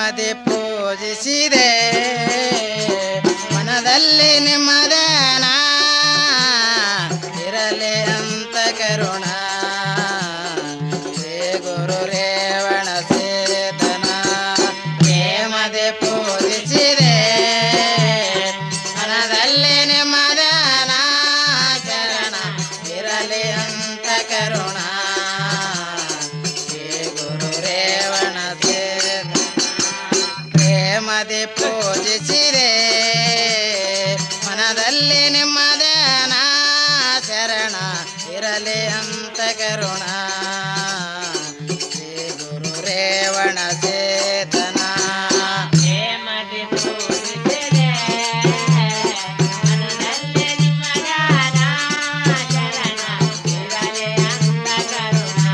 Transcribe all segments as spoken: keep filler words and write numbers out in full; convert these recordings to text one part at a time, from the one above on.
ಪ್ರೇಮದಿ ಪೂಜಿಸಿದೆ ಮನದಲ್ಲಿ ನಿಮ್ಮದನ ಇರಲಿ ಅಂತ ಕರುಣ ಶ್ರೀ ಗುರು ರೇವಣ ಸೇತನ ಪ್ರೇಮದಿ ಪೂಜಿಸಿದೆ ಮನದಲ್ಲಿ ನಿಮ್ಮದನ ಶರಣ ಇರಲಿ ಅಂತ ಕರುಣ ಪ್ರೇಮದಿ ಪೂಜಿಸಿದೆ ಮನದಲ್ಲಿ ನಿಮ್ಮದನ ಶರಣ ಇರಲಿ ಅಂತ ಕರುಣ ಶ್ರೀ ಗುರು ರೇವಣ ಸೇತನ ಪ್ರೇಮದಿ ಪೂಜಿಸಿದೆ ಮನದಲ್ಲಿ ನಿಮ್ಮದನ ಶರಣ ಇರಲಿ ಅಂತ ಕರುಣ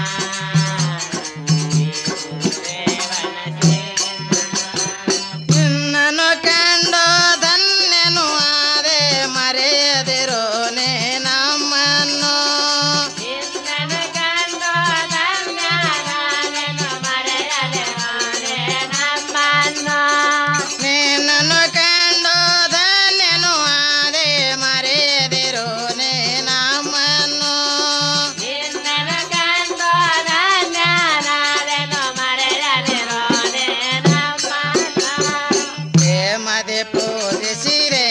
ನಿನ್ನನ್ನು ಕಂಡು ಧನ್ಯನು ಆದೆ ಮರೆಯದಿರೋ ನೇ ನಮ್ಮನ್ನು ನಿನ್ನನ್ನು ಕಂಡು ಧನ್ಯನಾದೆನು ಮರೆಯದಿರೋ ನೇ ನಮ್ಮನ್ನು ನಿನ್ನನ್ನು ಕಂಡು ಧನ್ಯನು ಆದೆ ಮರೆಯದಿರೋ ನೇ ನಮ್ಮನ್ನು ನಿನ್ನನ್ನು ಕಂಡು ಧನ್ಯನಾದೆನು ಮರೆಯದಿರೋ ನೇ ಪ್ರೇಮದಿ ಪೂಜಿಸಿರೆ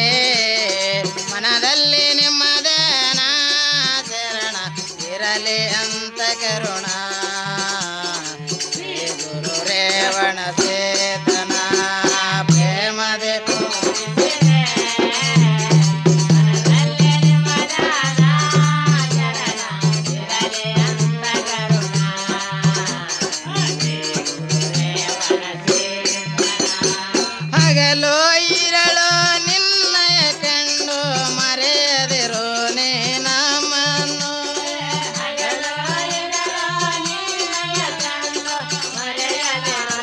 ಮನದಲ್ಲಿ ನಿಮ್ಮದನ ಶರಣ ಇರಲಿ ಅಂತ ಕರುಣ ಶ್ರೀ ಗುರು ರೇವಣ ಸೇತನ ಪ್ರೇಮದಿ ಪೂಜಿಸಿರೆ ಮನದಲ್ಲಿ ನಿಮ್ಮದನ ಶರಣ ಇರಲಿ ಅಂತ ಕರುಣ ಶ್ರೀ ಗುರು ರೇವಣ ಹಗಲು ಇರಳು ನಿನ್ನಯ ಕಂಡು ಮರೆಯದಿರೋ ನೇ ನಮ್ಮನ್ನು ಹಗಲು ಇರಳು ನಿನ್ನಯ ಕಂಡು ಮರೆಯದಿರೋ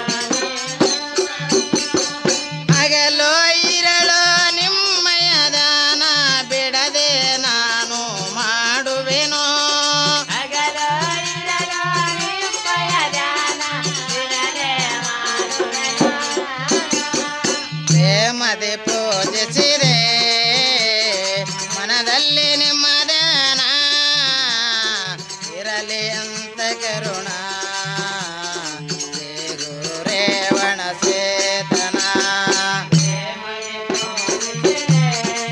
ಹಗಲು ಇರಳು ನಿಮ್ಮಯ ದಾನ ಬಿಡದೆ ನಾನು ಮಾಡುವೆನೋ ಹಗಲು ಇರಳು ನಿಮ್ಮಯ ದಾನ ಬಿಡದೆ ಮಾಡುವೆನೋ ಪ್ರೇಮದಿ ಪೂಜಿಸಿದೆ ಮನದಲ್ಲಿ ನಿಮ್ಮದನ ಇರಲಿ ಅಂತ ಕರುಣ ಶ್ರೀ ಗುರು ರೇವಣ ಸೇತನ ಪ್ರೇಮದಿ ಪೂಜಿಸಿದೆ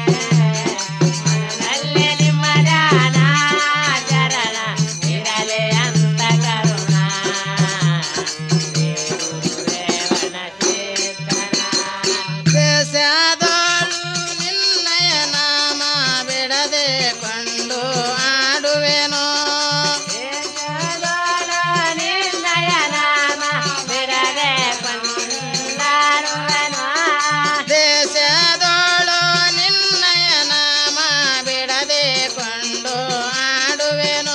ಮನದಲ್ಲಿ ನಿಮ್ಮದನ ಶರಣ ಇರಲಿ ಅಂತ ಕರುಣ ಶ್ರೀ ಗುರು ರೇವಣ ಸೇತನ ದೇಶದೋಳು ನಿನ್ನಯ ನಾಮ ಬಿಡದೆ ಕೊಂಡು ಆಡುವೆನೋ ದೇಶದೋಳು ನಿನ್ನಯ ನಾಮ ಬಿಡದೆ ಕೊಂಡಾಡುವೆನೋ ದೇಶದೋಳು ನಿನ್ನಯ ನಾಮ ಬಿಡದೆ ಕೊಂಡು ಆಡುವೆನೋ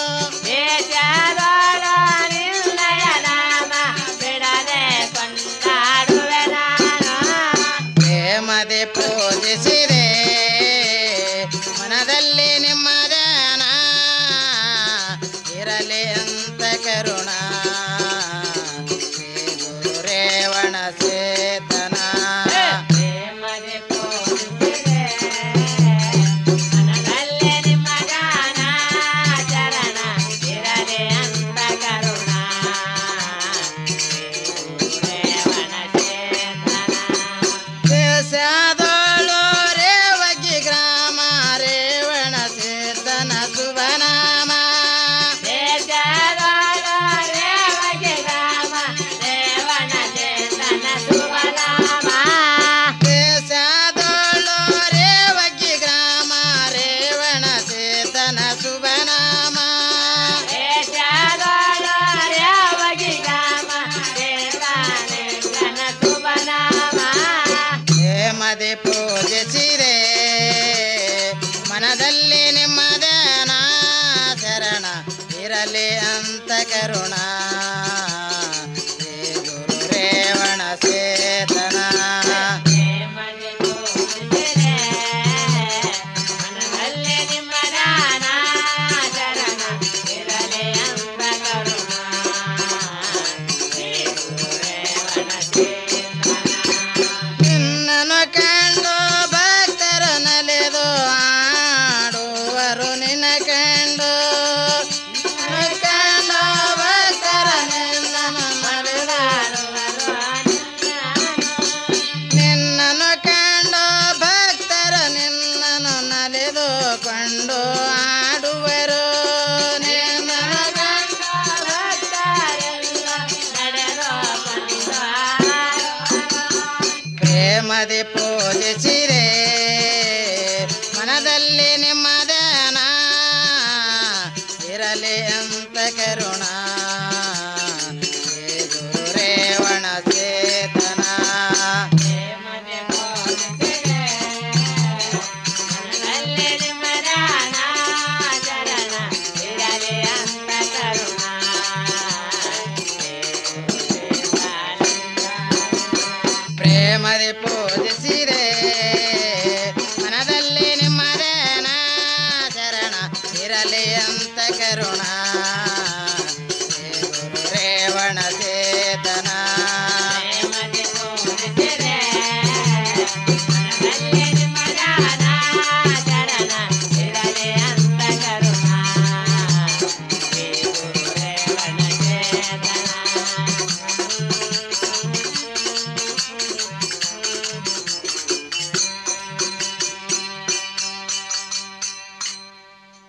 ದೇಶದೋಳು ನಿನ್ನಯ ನಾಮ ಬಿಡದೆ ಕೊಂಡಾಡುವೆನೋ ಪ್ರೇಮದಿ ಪೂಜಿಸಿದೆ ಮನದಲ್ಲಿ ನಿಮ್ಮದನ ಇರಲಿ ಅಂತ ಕರುಣ ಶ್ರೀ ಗುರು ರೇವಣ ಸೇತನ ಪ್ರೇಮದಿ ಪೂಜಿಸಿದೆ ಮನದಲ್ಲಿ ನಿಮ್ಮದನ ಶರಣ ಇರಲಿ ಅಂತ ಕರುಣ ಶ್ರೀ ಗುರು ರೇವಣ ಸೇತನ ದೇಶದೋಳು ರೇವಗಿ ಗ್ರಾಮ ರೇವಣ ಸೇತನ ಶುಭನಾಮ ದೇಶದೋಳು ರೇವಗಿ ಗ್ರಾಮ ರೇವಣ ಸೇತನ ಶುಭನಾಮ ದೇಶದೋಳು ರೇವಗಿ ಗ್ರಾಮ ರೇವಣ ಸೇತನ ಶುಭನಾಮ ದೇಶದೋಳು ರೇವಗಿ ಗ್ರಾಮ ರೇವಣ ಸೇತನ ಶುಭನಾಮ ಪ್ರೇಮದಿ ಪೂಜಿಸಿದೆ ಮನದಲ್ಲಿ ನಿಮ್ಮದನ ಶರಣ ಇರಲಿ ಅಂತ ಕರುಣ ಶ್ರೀ ಗುರು ರೇವಣ ಸೇತನ ಪ್ರೇಮದಿ ಪೂಜಿಸಿದೆ ಮನದಲ್ಲಿ ನಿಮ್ಮದನ ಶರಣ ಇರಲಿ ಅಂತ ಕರುಣ ಶ್ರೀ ಗುರು ರೇವಣ ಇರಲಿ ಅಂತ ಕರುಣ ಹೇ ಗುರು ರೇವಣ ಚೇತನ ಪ್ರೇಮದಿ ಪೂಜಿಸಿದೆ ಮನದಲ್ಲಿ ನಿಮ್ಮದೇನ ಶರಣ ಇರಲಿ ಅಂತ ಕರುಣ